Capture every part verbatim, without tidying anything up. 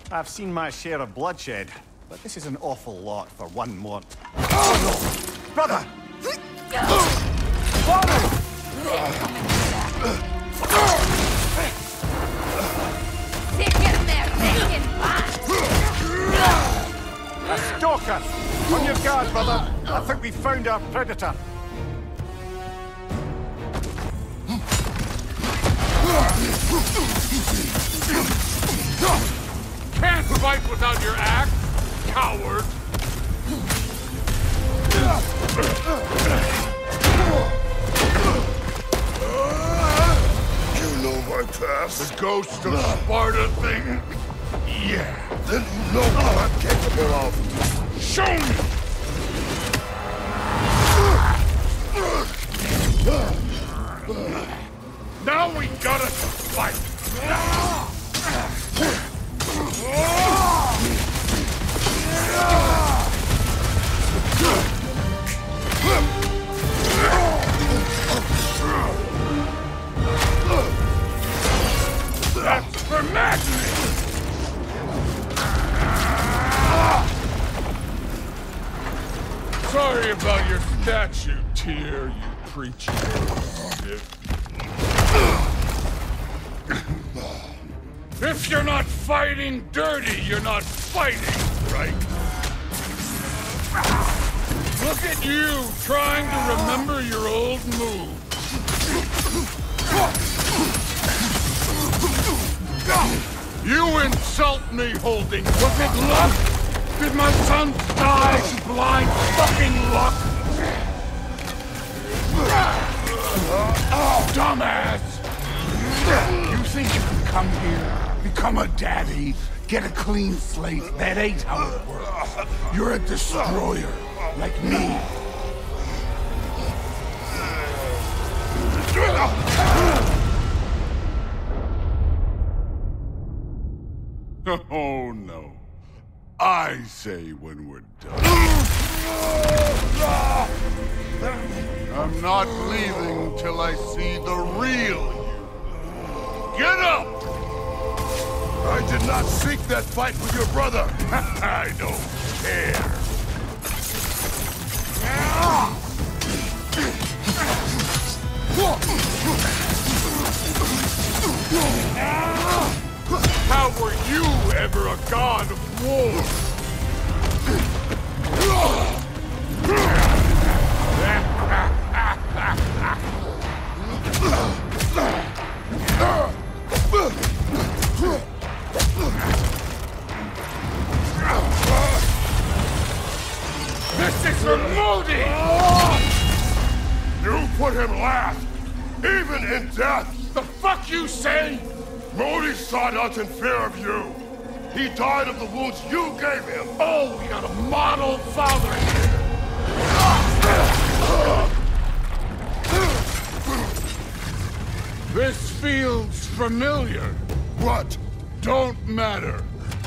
I've seen my share of bloodshed, but this is an awful lot for one more. Oh no! Brother! Father! Stick him there, thinking A stalker! On your guard, brother! I think we found our predator. Can't fight without your axe, coward! You know my past? The ghost of Sparta thing? Yeah. Then you know what I'm capable of. Show me! Now we gotta fight! That's for madness! Sorry about your statue, Tyr, you preacher. If you're not fighting dirty, you're not fighting, right? Look at you, trying to remember your old moves. You insult me holding. Was it luck? Did my son die to blind fucking luck? Oh, dumbass! You think you can come here, become a daddy, get a clean slate? That ain't how it works. You're a destroyer, like me. Oh, no. I say when we're done. I'm not leaving till I see the real you. Get up! I did not seek that fight with your brother. I don't care. How were you ever a god of war? This is for Modi! You put him last, even in death. The fuck you say? Modi sought us in fear of you. He died of the wounds you gave him. Oh, we got a model father here. This feels familiar. What? Don't matter.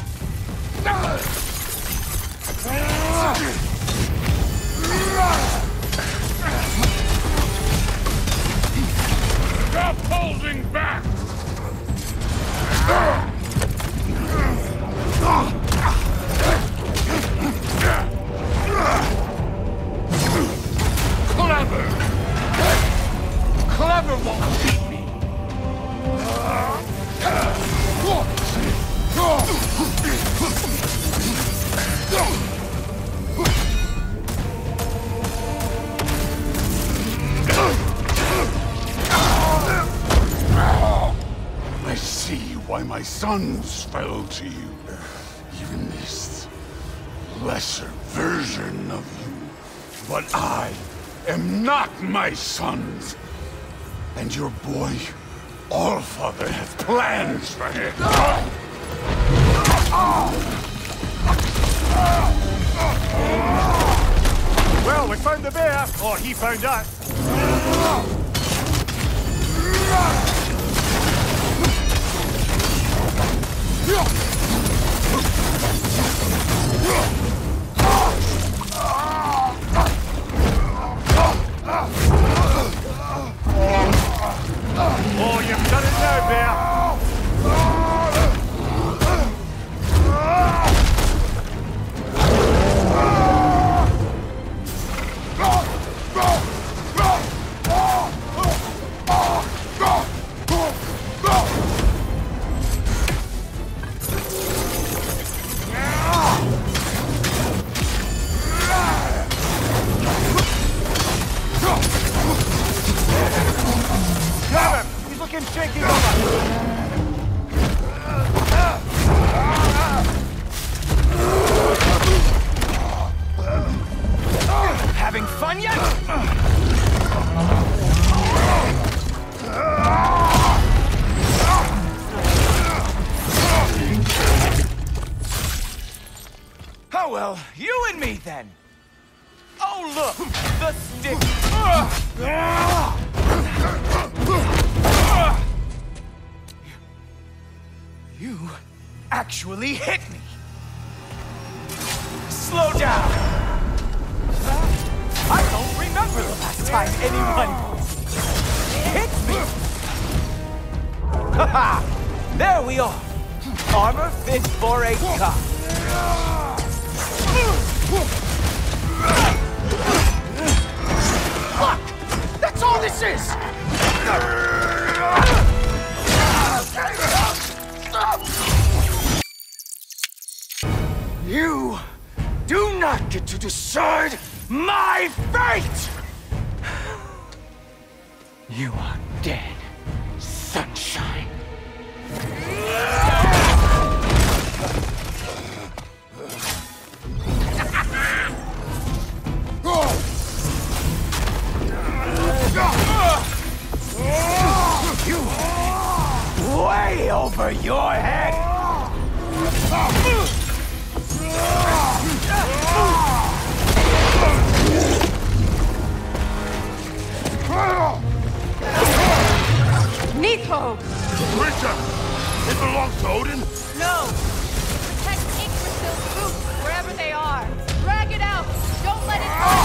Stop holding back! Clever! Clever won't beat me! I see why my sons fell to you. Even this lesser version of you. But I am not my sons. And your boy, Allfather, has plans for him. Well, we found the bear, or he found us. Oh, you've done it now, bear. well, you and me then. Oh, look! The stick! You actually hit me! Slow down! I don't remember the last time anyone hit me! Haha! There we are! Armor fit for a cop. Fuck! That's all this is! You do not get to decide my fate! You are dead, sunshine. You way over your head! Nico! Creature! It belongs to Odin? No! Protect Yggdrasil's boots wherever they are. Drag it out! Don't let it go!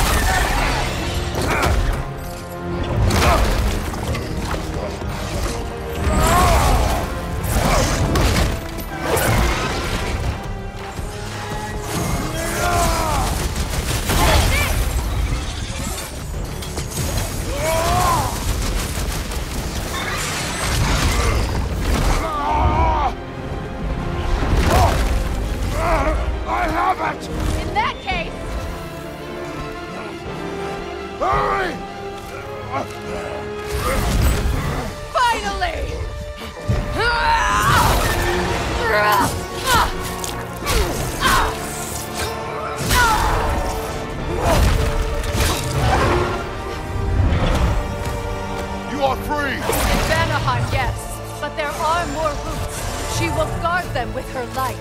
In that case... Hurry! Finally! You are free! In Vanaheim, yes. But there are more routes. She will guard them with her life.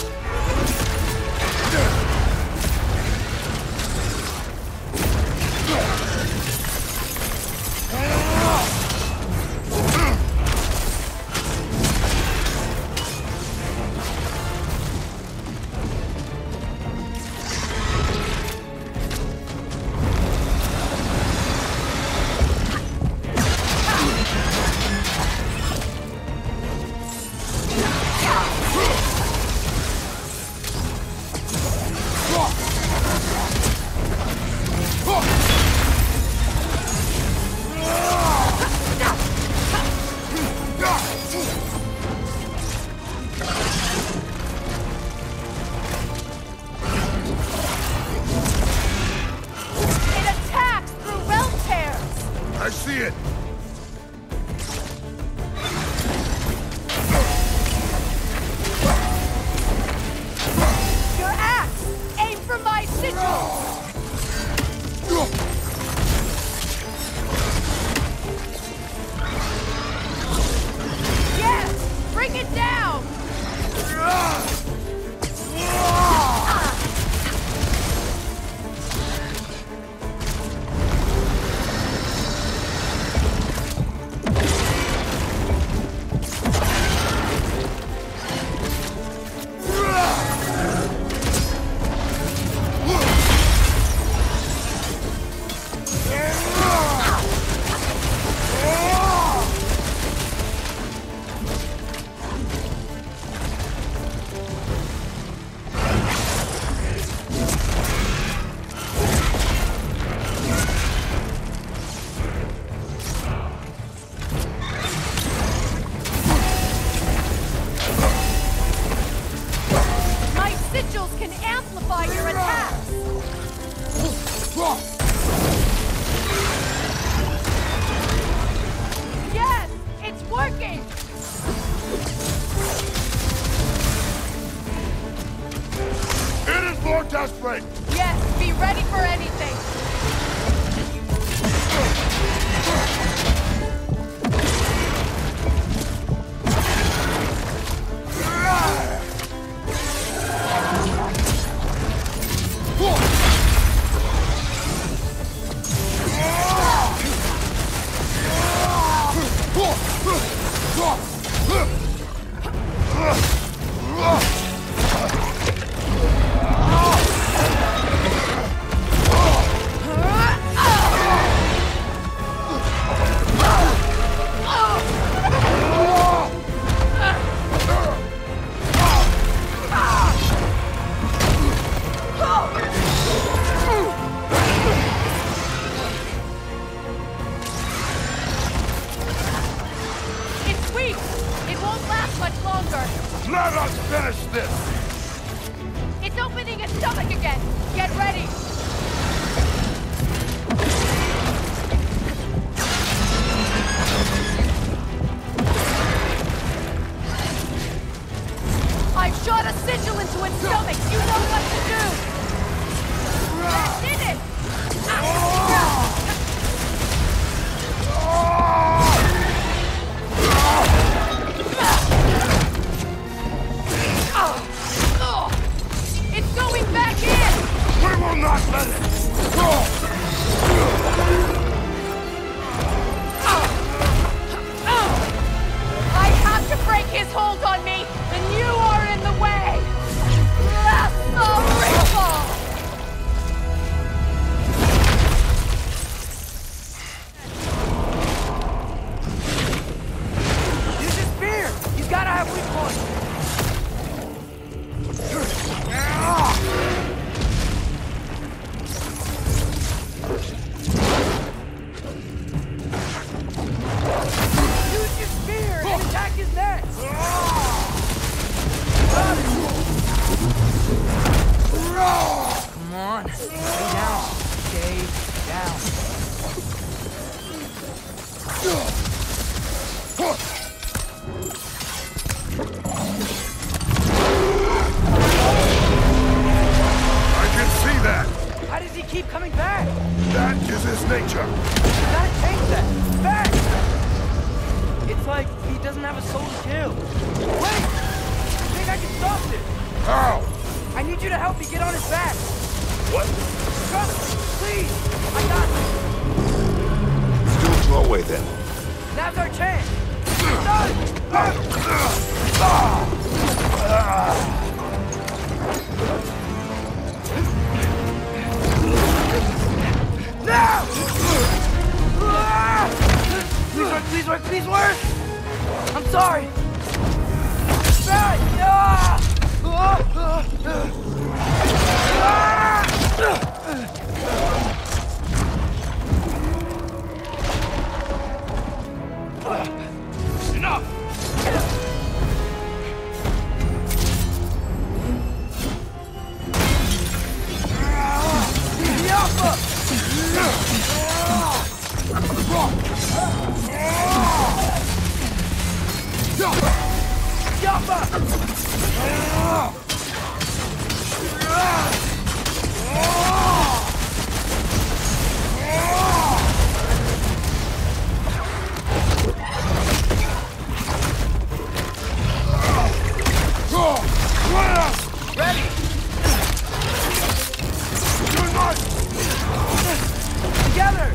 I see it! Your axe! Aim for my sigil! Yes! Bring it down! Sigils can amplify your attacks! Yes! It's working! It is more desperate! Yes, be ready for anything! Let us finish this! It's opening its stomach again! Get ready! I've shot a sigil into its stomach! You know what to do! That did it! It's going back in! We will not let it! I have to break his hold on me, and you are in the way! That's the ritual! Use his spear! He's gotta have weak points! Use your spear and attack his neck! Come on, stay down. Stay down. I can see that! How does he keep coming back? That is his nature! You gotta change that! Fast! It's like he doesn't have a soul to kill. Wait! I think I can stop this! How? I need you to help me get on his back! What? Trust me, please! I got this! Do it your way then. Now's our chance! Done! Now! Please work, please work, please work! I'm sorry! Right! Ah! Enough! Ready! Together!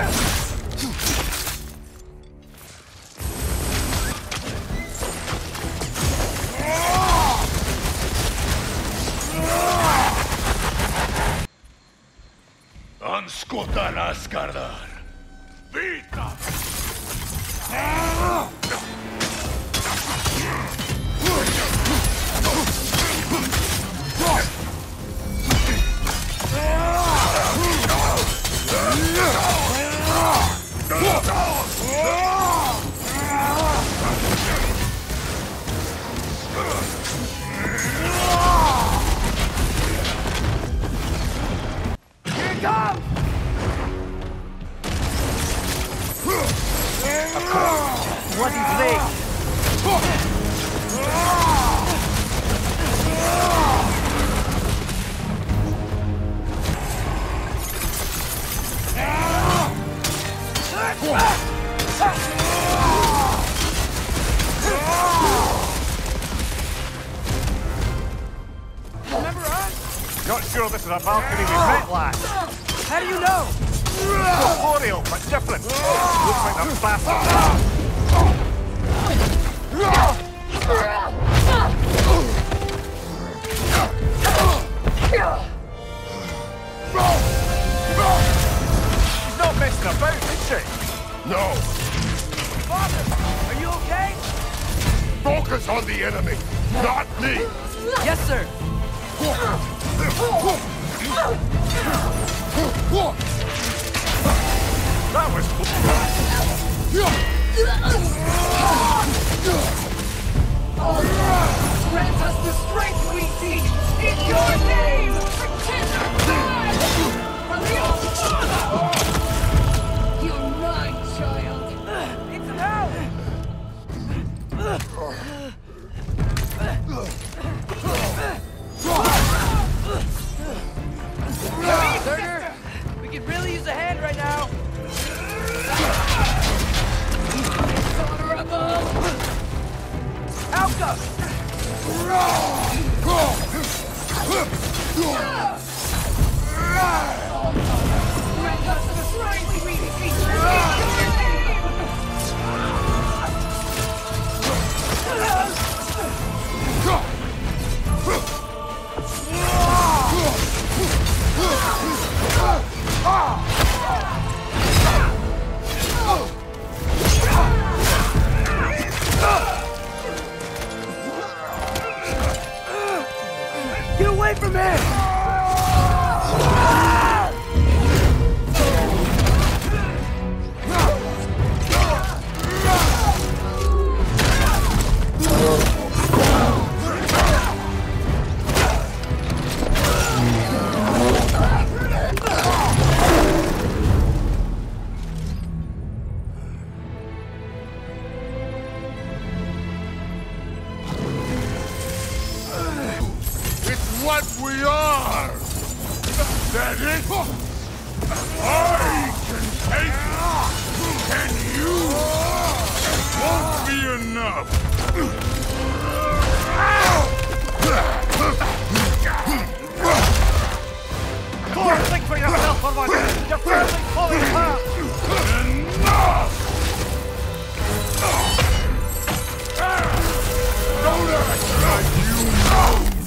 Anskutan Askardar! Vita! Here it comes! Bloody blade! Remember us? Not sure this is a balcony we met last. How do you know? Corporeal, but different. Looks like they're faster. She's not messing about, is she? No! Father, are you okay? Focus on the enemy, not me! Yes, sir. That was close. Get away from him! What we are! That it? I can take it! Can you? It won't be enough! Thor, think for yourself for once! Your family's falling apart! Enough! Don't act like you know me!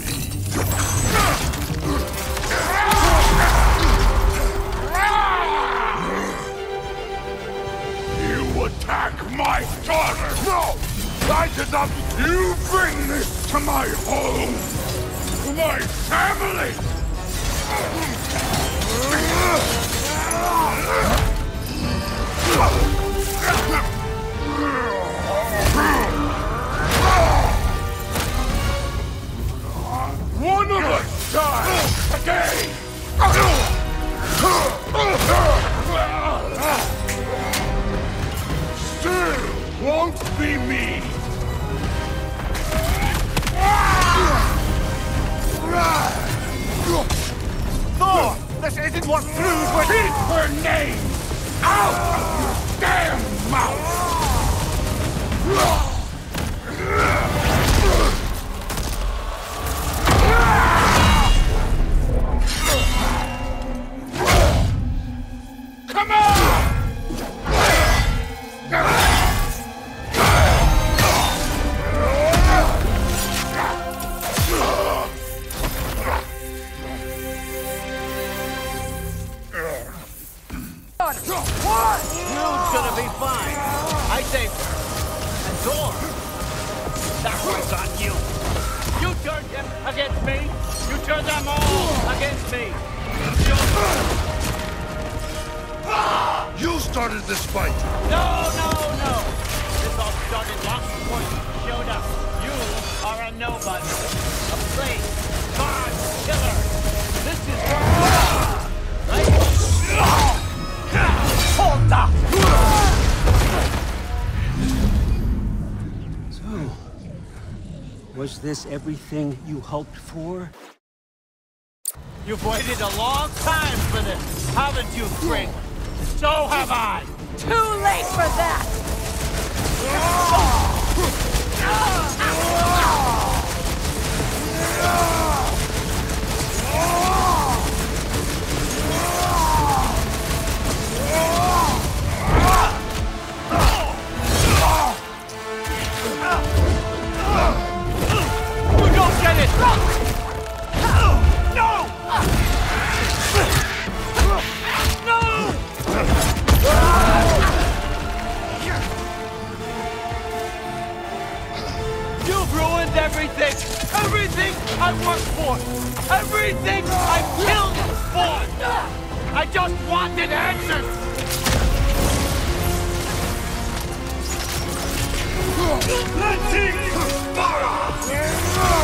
You attack my daughter! No! I did not! You bring this to my home! To my family! One of us dies today! Still won't be me! Thor! This isn't what Thrud would... Keep her name out of your damn mouth! Come on! Thrud's gonna be fine. I saved her. And Thor, that one's on you. You turned him against me. You turned them all against me. You started this fight! No, no, no. This all started long before you showed up. You are a nobody. A slave. God killer. This is what you are, right? Hold up! So, was this everything you hoped for? You've waited a long time for this, haven't you, Frigg? So have I! Too late for that! You don't get it! No! No! You've ruined everything! Everything I worked for! Everything I killed for! I just wanted answers! Let's see!